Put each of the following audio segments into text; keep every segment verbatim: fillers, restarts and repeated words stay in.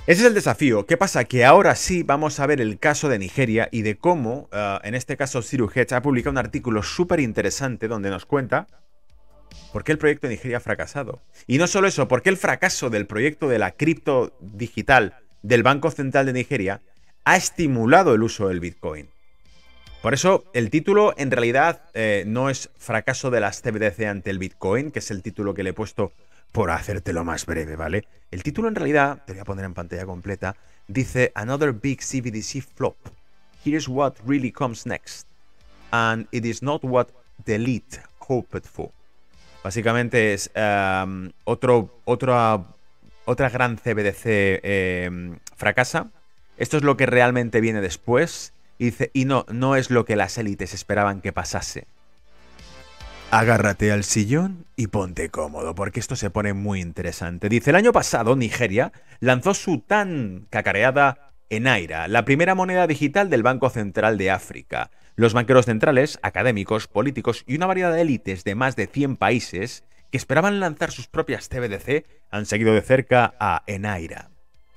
Ese es el desafío. ¿Qué pasa? Que ahora sí vamos a ver el caso de Nigeria y de cómo, uh, en este caso, Zero Hedge ha publicado un artículo súper interesante donde nos cuenta por qué el proyecto de Nigeria ha fracasado. Y no solo eso, por qué el fracaso del proyecto de la cripto digital del Banco Central de Nigeria ha estimulado el uso del Bitcoin. Por eso, el título en realidad eh, no es fracaso de las C B D C ante el Bitcoin, que es el título que le he puesto por hacértelo más breve, ¿vale? El título en realidad, te voy a poner en pantalla completa, dice Another Big C B D C Flop. Here's what really comes next. And it is not what the elite hoped for. Básicamente es um, otro, otra, otra gran C B D C eh, fracasa. Esto es lo que realmente viene después. Y dice, y no, no es lo que las élites esperaban que pasase. Agárrate al sillón y ponte cómodo, porque esto se pone muy interesante. Dice, el año pasado Nigeria lanzó su tan cacareada Enaira, la primera moneda digital del Banco Central de África. Los banqueros centrales, académicos, políticos y una variedad de élites de más de cien países que esperaban lanzar sus propias C B D C han seguido de cerca a Enaira.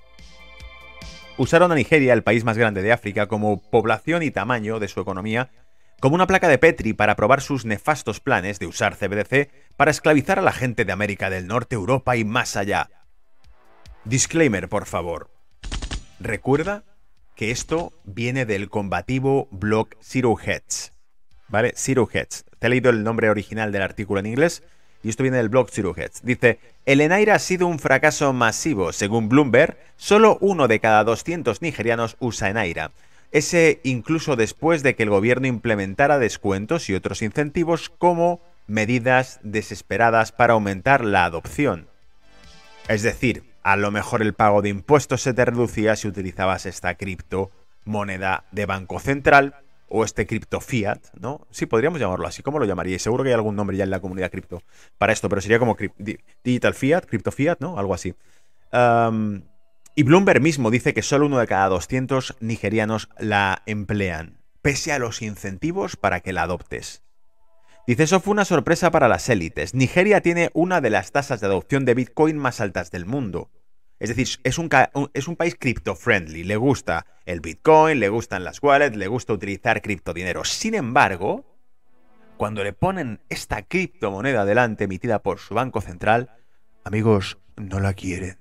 Usaron a Nigeria, el país más grande de África, como población y tamaño de su economía, como una placa de Petri para probar sus nefastos planes de usar C B D C para esclavizar a la gente de América del Norte, Europa y más allá. Disclaimer, por favor. Recuerda que esto viene del combativo blog Zero Hedge, ¿vale? Zero Hedge. Te he leído el nombre original del artículo en inglés y esto viene del blog Zero Hedge. Dice, el Enaira ha sido un fracaso masivo. Según Bloomberg, solo uno de cada doscientos nigerianos usa Enaira. Ese incluso después de que el gobierno implementara descuentos y otros incentivos como medidas desesperadas para aumentar la adopción. Es decir, a lo mejor el pago de impuestos se te reducía si utilizabas esta criptomoneda de banco central o este cripto fiat, ¿no? Sí, podríamos llamarlo así. ¿Cómo lo llamaríais? Seguro que hay algún nombre ya en la comunidad cripto para esto, pero sería como digital fiat, cripto fiat, ¿no? Algo así. Um, y Bloomberg mismo dice que solo uno de cada doscientos nigerianos la emplean, pese a los incentivos para que la adoptes. Dice, eso fue una sorpresa para las élites. Nigeria tiene una de las tasas de adopción de Bitcoin más altas del mundo. Es decir, es un, es un país cripto-friendly. Le gusta el Bitcoin, le gustan las wallets, le gusta utilizar criptodinero. Sin embargo, cuando le ponen esta criptomoneda delante emitida por su banco central, amigos, no la quieren.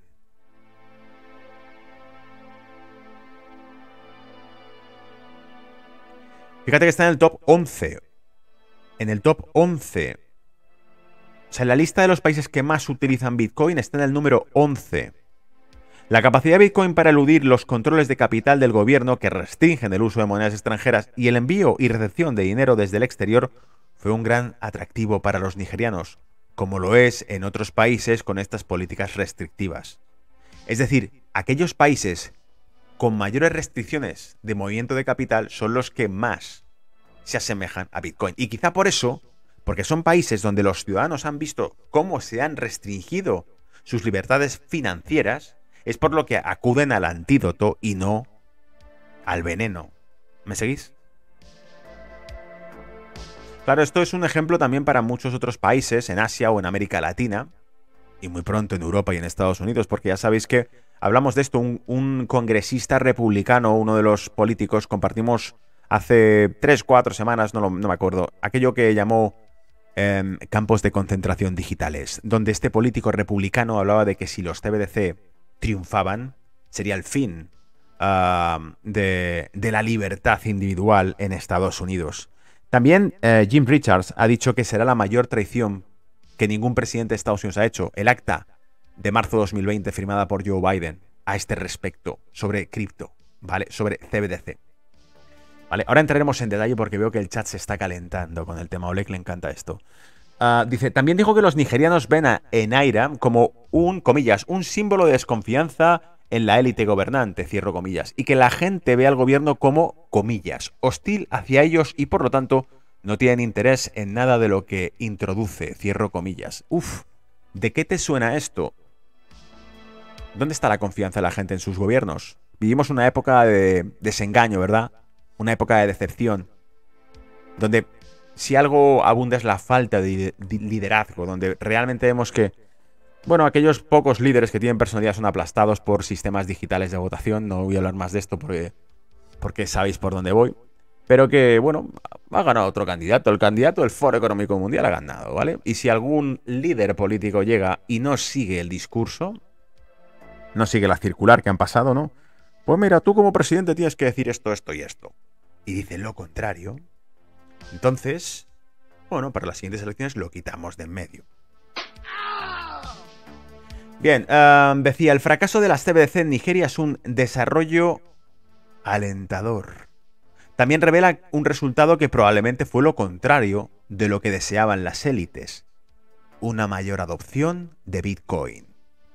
Fíjate que está en el top once. En el top once. O sea, en la lista de los países que más utilizan Bitcoin está en el número once. La capacidad de Bitcoin para eludir los controles de capital del gobierno que restringen el uso de monedas extranjeras y el envío y recepción de dinero desde el exterior fue un gran atractivo para los nigerianos, como lo es en otros países con estas políticas restrictivas. Es decir, aquellos países con mayores restricciones de movimiento de capital son los que más se asemejan a Bitcoin. Y quizá por eso, porque son países donde los ciudadanos han visto cómo se han restringido sus libertades financieras, es por lo que acuden al antídoto y no al veneno. ¿Me seguís? Claro, esto es un ejemplo también para muchos otros países en Asia o en América Latina, y muy pronto en Europa y en Estados Unidos, porque ya sabéis que hablamos de esto, un, un congresista republicano, uno de los políticos, compartimos hace tres, cuatro semanas, no, lo, no me acuerdo, aquello que llamó eh, campos de concentración digitales, donde este político republicano hablaba de que si los C B D C triunfaban, sería el fin uh, de, de la libertad individual en Estados Unidos. También eh, Jim Richards ha dicho que será la mayor traición que ningún presidente de Estados Unidos ha hecho, el acta de marzo de dos mil veinte firmada por Joe Biden a este respecto, sobre cripto, ¿vale? Sobre C B D C. Vale, ahora entraremos en detalle porque veo que el chat se está calentando con el tema. A Oleg le encanta esto. Uh, dice, también dijo que los nigerianos ven a Enaira como un, comillas, un símbolo de desconfianza en la élite gobernante, cierro comillas, y que la gente ve al gobierno como, comillas, hostil hacia ellos y por lo tanto no tienen interés en nada de lo que introduce, cierro comillas. Uf, ¿de qué te suena esto? ¿Dónde está la confianza de la gente en sus gobiernos? Vivimos una época de desengaño, ¿verdad? Una época de decepción, donde si algo abunda es la falta de liderazgo, donde realmente vemos que bueno, aquellos pocos líderes que tienen personalidad son aplastados por sistemas digitales de votación. No voy a hablar más de esto porque, porque sabéis por dónde voy. Pero que, bueno, ha ganado otro candidato. El candidato del Foro Económico Mundial ha ganado, ¿vale? Y si algún líder político llega y no sigue el discurso, no sigue la circular que han pasado, ¿no? Pues mira, tú como presidente tienes que decir esto, esto y esto. Y dice lo contrario. Entonces, bueno, para las siguientes elecciones lo quitamos de en medio. Bien, um, decía, el fracaso de las C B D C en Nigeria es un desarrollo alentador. También revela un resultado que probablemente fue lo contrario de lo que deseaban las élites. Una mayor adopción de Bitcoin.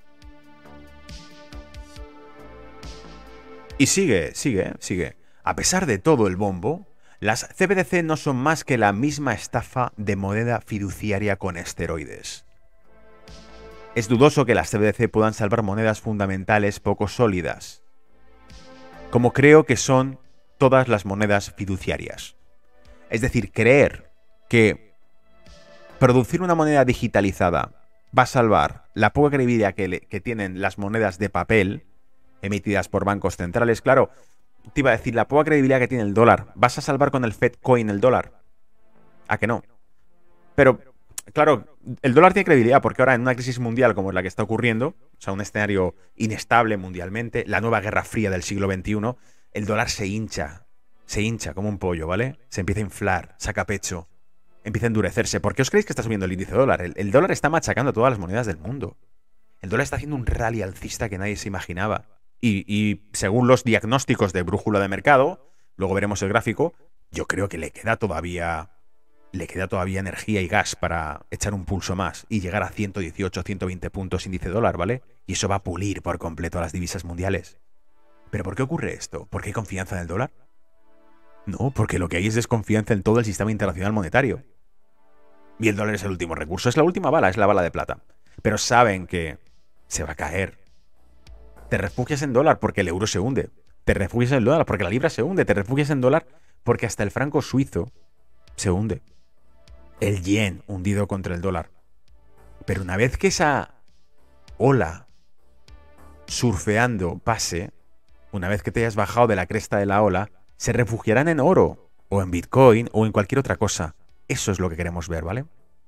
Y sigue, sigue, sigue. A pesar de todo el bombo, las C B D C no son más que la misma estafa de moneda fiduciaria con esteroides. Es dudoso que las C B D C puedan salvar monedas fundamentales poco sólidas, como creo que son todas las monedas fiduciarias. Es decir, creer que producir una moneda digitalizada va a salvar la poca credibilidad que, le, que tienen las monedas de papel emitidas por bancos centrales. Claro, te iba a decir, la poca credibilidad que tiene el dólar, ¿vas a salvar con el Fedcoin el dólar? ¿A que no? Pero, claro, el dólar tiene credibilidad porque ahora en una crisis mundial como la que está ocurriendo, o sea, un escenario inestable mundialmente, la nueva guerra fría del siglo veintiuno, el dólar se hincha, se hincha como un pollo, ¿vale? Se empieza a inflar, saca pecho, empieza a endurecerse. ¿Por qué os creéis que está subiendo el índice dólar? El, el dólar está machacando a todas las monedas del mundo. El dólar está haciendo un rally alcista que nadie se imaginaba. Y, y según los diagnósticos de brújula de mercado, luego veremos el gráfico, yo creo que le queda todavía, le queda todavía energía y gas para echar un pulso más y llegar a ciento dieciocho, ciento veinte puntos índice dólar, ¿vale? Y eso va a pulir por completo a las divisas mundiales. ¿Pero por qué ocurre esto? ¿Por qué hay confianza en el dólar? No, porque lo que hay es desconfianza en todo el sistema internacional monetario. Y el dólar es el último recurso, es la última bala, es la bala de plata. Pero saben que se va a caer. Te refugias en dólar porque el euro se hunde. Te refugias en el dólar porque la libra se hunde. Te refugias en dólar porque hasta el franco suizo se hunde. El yen hundido contra el dólar. Pero una vez que esa ola surfeando pase, una vez que te hayas bajado de la cresta de la ola, se refugiarán en oro, o en Bitcoin, o en cualquier otra cosa. Eso es lo que queremos ver, ¿vale?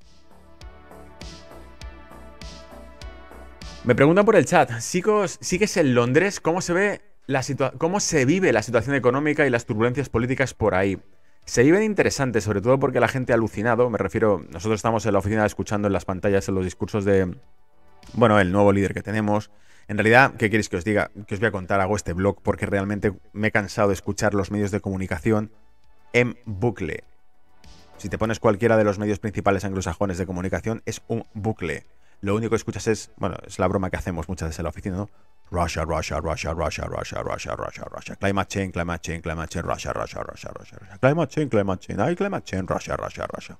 Me preguntan por el chat, chicos, ¿sigues en Londres? ¿Cómo se ve la situa- cómo se vive la situación económica y las turbulencias políticas por ahí? Se viven interesantes, sobre todo porque la gente ha alucinado. Me refiero, nosotros estamos en la oficina escuchando en las pantallas en los discursos de, bueno, el nuevo líder que tenemos. En realidad, ¿qué queréis que os diga? Que os voy a contar, hago este blog porque realmente me he cansado de escuchar los medios de comunicación en bucle. Si te pones cualquiera de los medios principales anglosajones de comunicación, es un bucle. Lo único que escuchas es, bueno, es la broma que hacemos muchas veces en la oficina, ¿no? Russia, Russia, Russia, Russia, Russia, Russia, Russia, Russia. Climate change, climate change, climate change, Russia, Russia, Russia, Russia, Russia. Climate change, climate change, ay, climate change, Russia, Russia, Russia.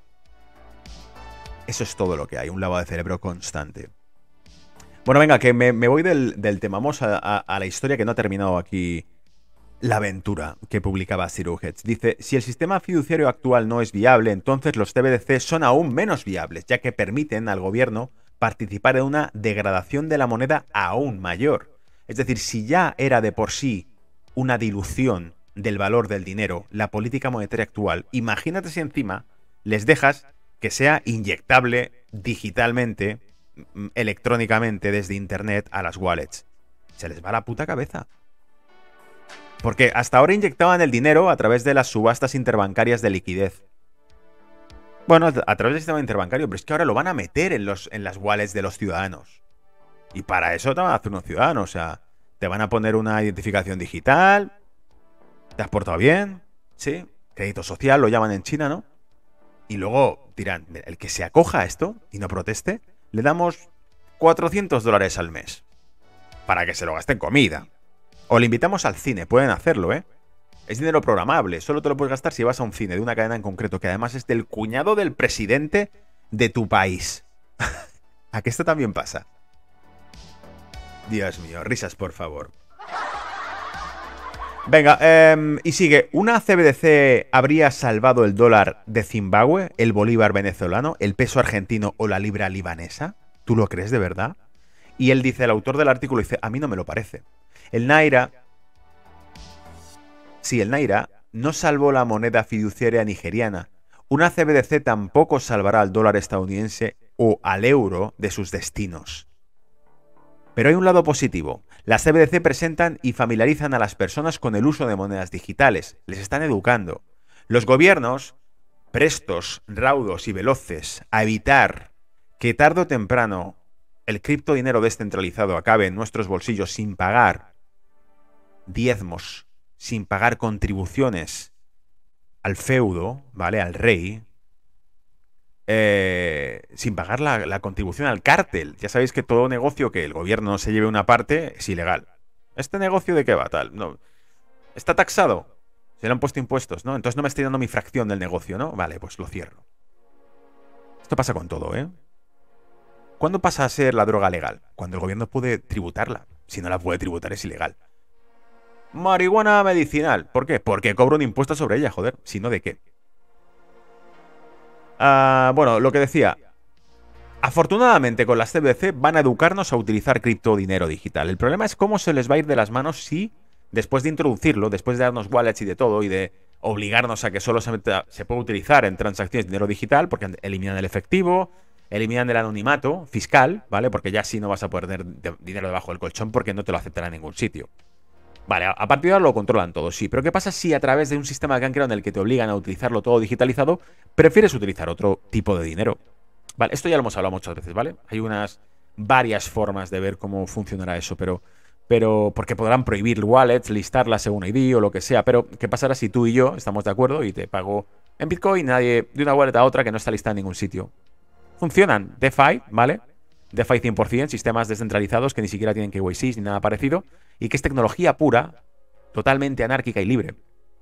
Eso es todo lo que hay, un lavado de cerebro constante. Bueno, venga, que me, me voy del, del tema. Vamos a, a, a la historia que no ha terminado aquí la aventura que publicaba Zero Hedge. Dice, si el sistema fiduciario actual no es viable, entonces los C B D C son aún menos viables, ya que permiten al gobierno participar en una degradación de la moneda aún mayor. Es decir, si ya era de por sí una dilución del valor del dinero, la política monetaria actual, imagínate si encima les dejas que sea inyectable digitalmente, electrónicamente desde internet a las wallets. Se les va la puta cabeza. Porque hasta ahora inyectaban el dinero a través de las subastas interbancarias de liquidez. Bueno, a través del sistema interbancario, pero es que ahora lo van a meter en, los, en las wallets de los ciudadanos. Y para eso te van a hacer unos ciudadanos. O sea, te van a poner una identificación digital. ¿Te has portado bien? Sí. Crédito social, lo llaman en China, ¿no? Y luego dirán, el que se acoja a esto y no proteste, le damos cuatrocientos dólares al mes. Para que se lo gaste en comida. O le invitamos al cine, pueden hacerlo, ¿eh? Es dinero programable, solo te lo puedes gastar si vas a un cine de una cadena en concreto, que además es del cuñado del presidente de tu país. ¿A qué esto también pasa? Dios mío, risas por favor. Venga, eh, y sigue. ¿Una C B D C habría salvado el dólar de Zimbabue, el bolívar venezolano, el peso argentino o la libra libanesa? ¿Tú lo crees de verdad? Y él dice, el autor del artículo dice, a mí no me lo parece. El Naira, sí, el Naira no salvó la moneda fiduciaria nigeriana. Una C B D C tampoco salvará al dólar estadounidense o al euro de sus destinos. Pero hay un lado positivo. Las C B D C presentan y familiarizan a las personas con el uso de monedas digitales. Les están educando. Los gobiernos, prestos, raudos y veloces a evitar que tarde o temprano el criptodinero descentralizado acabe en nuestros bolsillos sin pagar diezmos, sin pagar contribuciones al feudo, ¿vale? Al rey, eh, sin pagar la, la contribución al cártel. Ya sabéis que todo negocio que el gobierno no se lleve una parte es ilegal. ¿Este negocio de qué va? Tal, no. ¿Está taxado? Se le han puesto impuestos, ¿no? Entonces no me estoy dando mi fracción del negocio, ¿no? Vale, pues lo cierro. Esto pasa con todo, ¿eh? ¿Cuándo pasa a ser la droga legal? Cuando el gobierno puede tributarla. Si no la puede tributar es ilegal. Marihuana medicinal. ¿Por qué? Porque cobro un impuesto sobre ella, joder. Si no, ¿de qué? Uh, bueno, lo que decía. Afortunadamente con las C B D C van a educarnos a utilizar criptodinero digital. El problema es cómo se les va a ir de las manos si, después de introducirlo, después de darnos wallets y de todo, y de obligarnos a que solo se, se puede utilizar en transacciones de dinero digital, porque eliminan el efectivo, eliminan el anonimato fiscal, ¿vale? Porque ya sí no vas a poder tener de dinero debajo del colchón porque no te lo aceptará en ningún sitio. Vale, a partir de ahora lo controlan todo, sí. Pero ¿qué pasa si a través de un sistema que han creado en el que te obligan a utilizarlo todo digitalizado, prefieres utilizar otro tipo de dinero? Vale, esto ya lo hemos hablado muchas veces, ¿vale? Hay unas varias formas de ver cómo funcionará eso, pero... pero porque podrán prohibir wallets, listarlas según I D o lo que sea, pero ¿qué pasará si tú y yo estamos de acuerdo y te pago en Bitcoin nadie de una wallet a otra que no está listada en ningún sitio? Funcionan, DeFi, ¿vale? DeFi cien por cien, sistemas descentralizados que ni siquiera tienen K Y C ni nada parecido, y que es tecnología pura, totalmente anárquica y libre.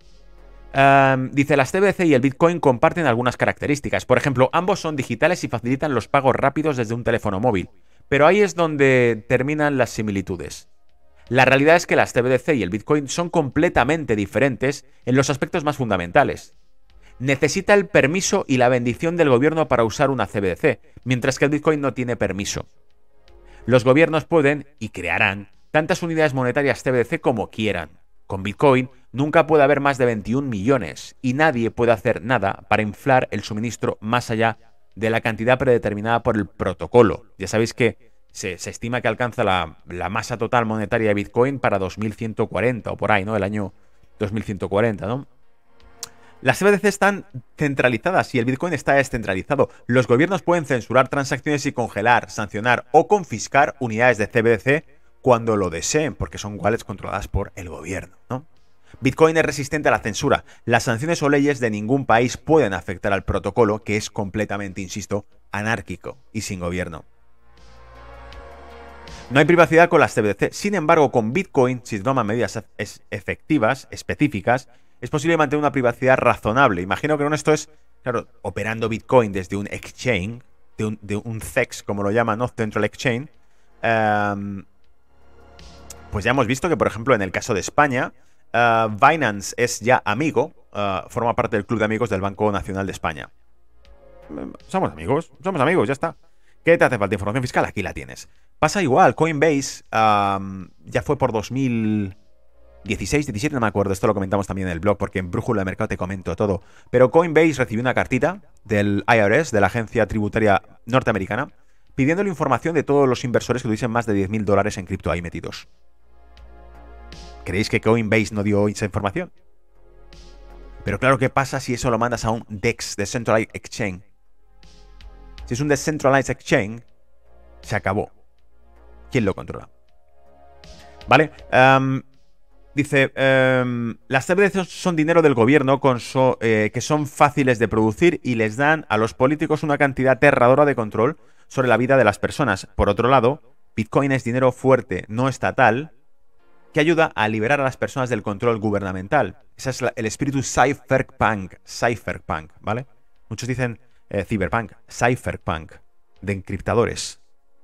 Um, dice, las C B D C y el Bitcoin comparten algunas características. Por ejemplo, ambos son digitales y facilitan los pagos rápidos desde un teléfono móvil. Pero ahí es donde terminan las similitudes. La realidad es que las C B D C y el Bitcoin son completamente diferentes en los aspectos más fundamentales. Necesita el permiso y la bendición del gobierno para usar una C B D C, mientras que el Bitcoin no tiene permiso. Los gobiernos pueden, y crearán, tantas unidades monetarias C B D C como quieran. Con Bitcoin nunca puede haber más de veintiún millones y nadie puede hacer nada para inflar el suministro más allá de la cantidad predeterminada por el protocolo. Ya sabéis que se, se estima que alcanza la, la masa total monetaria de Bitcoin para dos mil ciento cuarenta o por ahí, ¿no? El año dos mil ciento cuarenta, ¿no? Las C B D C están centralizadas y el Bitcoin está descentralizado. Los gobiernos pueden censurar transacciones y congelar, sancionar o confiscar unidades de C B D C cuando lo deseen, porque son wallets controladas por el gobierno, ¿no? Bitcoin es resistente a la censura. Las sanciones o leyes de ningún país pueden afectar al protocolo, que es completamente, insisto, anárquico y sin gobierno. No hay privacidad con las C B D C. Sin embargo, con Bitcoin, si se toman medidas efectivas, específicas, es posible mantener una privacidad razonable. Imagino que con esto es, claro, operando Bitcoin desde un exchange, de un, de un C E X, como lo llaman, ¿no? Central Exchange. Um, pues ya hemos visto que, por ejemplo, en el caso de España, uh, Binance es ya amigo, uh, forma parte del club de amigos del Banco Nacional de España. Somos amigos, somos amigos, ya está. ¿Qué te hace falta? Información fiscal, aquí la tienes. Pasa igual, Coinbase um, ya fue por dos mil dieciséis, diecisiete, no me acuerdo, esto lo comentamos también en el blog porque en Brújula de Mercado te comento todo. Pero Coinbase recibió una cartita del I R S, de la agencia tributaria norteamericana, pidiéndole información de todos los inversores que tuviesen más de diez mil dólares en cripto ahí metidos. ¿Creéis que Coinbase no dio esa información? Pero claro, ¿qué pasa si eso lo mandas a un D E X, Decentralized Exchange? Si es un Decentralized Exchange, se acabó. ¿Quién lo controla? ¿Vale? Um, dice, um, las C B D C son dinero del gobierno con so, eh, que son fáciles de producir y les dan a los políticos una cantidad aterradora de control sobre la vida de las personas. Por otro lado, Bitcoin es dinero fuerte, no estatal, que ayuda a liberar a las personas del control gubernamental. Ese es la, el espíritu cypherpunk, cypherpunk, ¿vale? Muchos dicen eh, cyberpunk, cypherpunk, de encriptadores.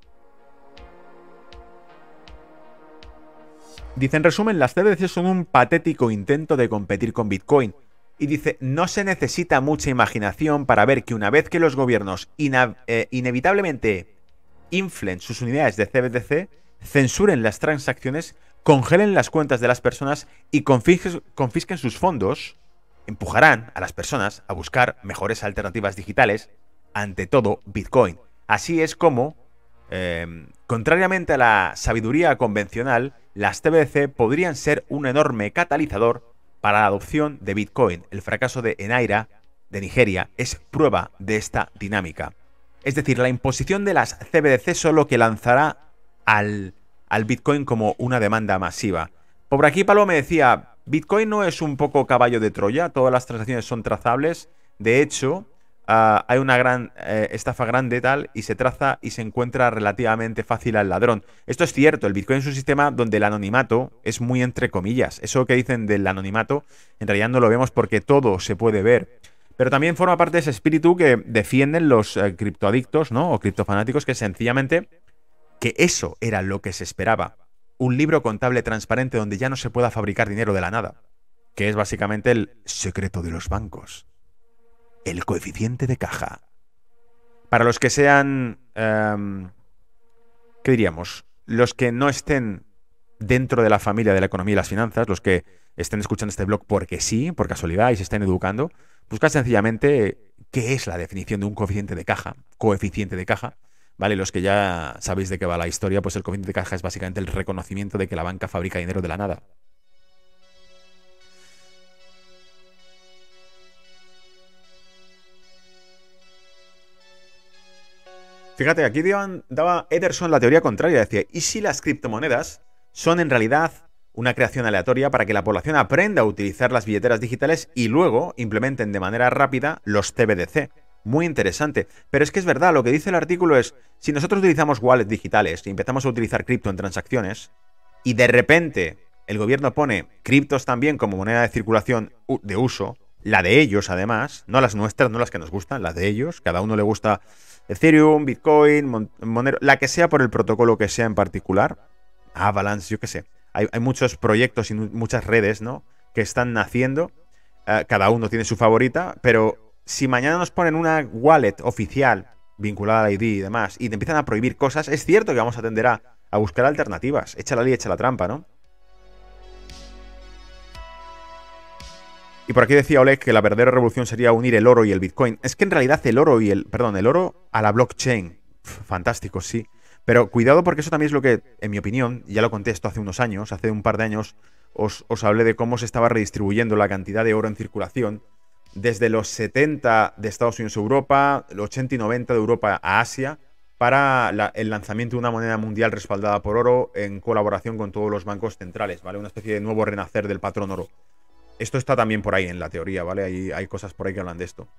Dice, en resumen, las C B D C son un patético intento de competir con Bitcoin. Y dice, no se necesita mucha imaginación para ver que una vez que los gobiernos ina eh, inevitablemente inflen sus unidades de C B D C, censuren las transacciones, congelen las cuentas de las personas y confisquen, confisquen sus fondos, empujarán a las personas a buscar mejores alternativas digitales, ante todo Bitcoin. Así es como, eh, contrariamente a la sabiduría convencional, las C B D C podrían ser un enorme catalizador para la adopción de Bitcoin. El fracaso de Enaira, de Nigeria, es prueba de esta dinámica. Es decir, la imposición de las C B D C solo que lanzará al, al Bitcoin como una demanda masiva. Por aquí Pablo me decía, Bitcoin no es un poco caballo de Troya, todas las transacciones son trazables. De hecho, uh, hay una gran eh, estafa grande tal y se traza y se encuentra relativamente fácil al ladrón. Esto es cierto, el Bitcoin es un sistema donde el anonimato es muy entre comillas. Eso que dicen del anonimato, en realidad no lo vemos porque todo se puede ver. Pero también forma parte de ese espíritu que defienden los eh, criptoadictos, ¿no? O criptofanáticos, que sencillamente que eso era lo que se esperaba. Un libro contable transparente donde ya no se pueda fabricar dinero de la nada. Que es básicamente el secreto de los bancos. El coeficiente de caja. Para los que sean... Eh, ¿qué diríamos? Los que no estén dentro de la familia de la economía y las finanzas, los que estén escuchando este blog porque sí, por casualidad, y se estén educando, buscad sencillamente qué es la definición de un coeficiente de caja. Coeficiente de caja. ¿Vale? Los que ya sabéis de qué va la historia, pues el coeficiente de caja es básicamente el reconocimiento de que la banca fabrica dinero de la nada. Fíjate, aquí daban, daba Ederson la teoría contraria. Decía, ¿y si las criptomonedas son en realidad una creación aleatoria para que la población aprenda a utilizar las billeteras digitales y luego implementen de manera rápida los C B D C? Muy interesante. Pero es que es verdad, lo que dice el artículo es, si nosotros utilizamos wallets digitales y empezamos a utilizar cripto en transacciones, y de repente el gobierno pone criptos también como moneda de circulación de uso, la de ellos además, no las nuestras, no las que nos gustan, las de ellos, cada uno le gusta Ethereum, Bitcoin, Monero, la que sea por el protocolo que sea en particular, Avalanche, yo qué sé. Hay, hay muchos proyectos y muchas redes, ¿no?, que están naciendo, uh, cada uno tiene su favorita, pero si mañana nos ponen una wallet oficial vinculada al I D y demás y te empiezan a prohibir cosas, es cierto que vamos a tender a, a buscar alternativas. Echa la ley, echa la trampa, ¿no? Y por aquí decía Oleg que la verdadera revolución sería unir el oro y el Bitcoin. Es que en realidad el oro y el... Perdón, el oro a la blockchain. Pff, fantástico, sí. Pero cuidado porque eso también es lo que, en mi opinión, ya lo conté esto hace unos años, hace un par de años, os, os hablé de cómo se estaba redistribuyendo la cantidad de oro en circulación desde los setenta de Estados Unidos a Europa, los ochenta y noventa de Europa a Asia, para la, el lanzamiento de una moneda mundial respaldada por oro en colaboración con todos los bancos centrales, ¿vale? Una especie de nuevo renacer del patrón oro. Esto está también por ahí en la teoría, ¿vale? Hay, hay cosas por ahí que hablan de esto.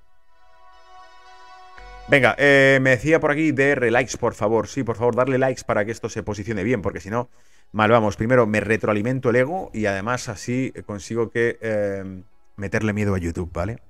Venga, eh, me decía por aquí D R, likes, por favor. Sí, por favor, darle likes para que esto se posicione bien, porque si no, mal vamos. Primero, me retroalimento el ego y además así consigo que... Eh, meterle miedo a YouTube, ¿vale?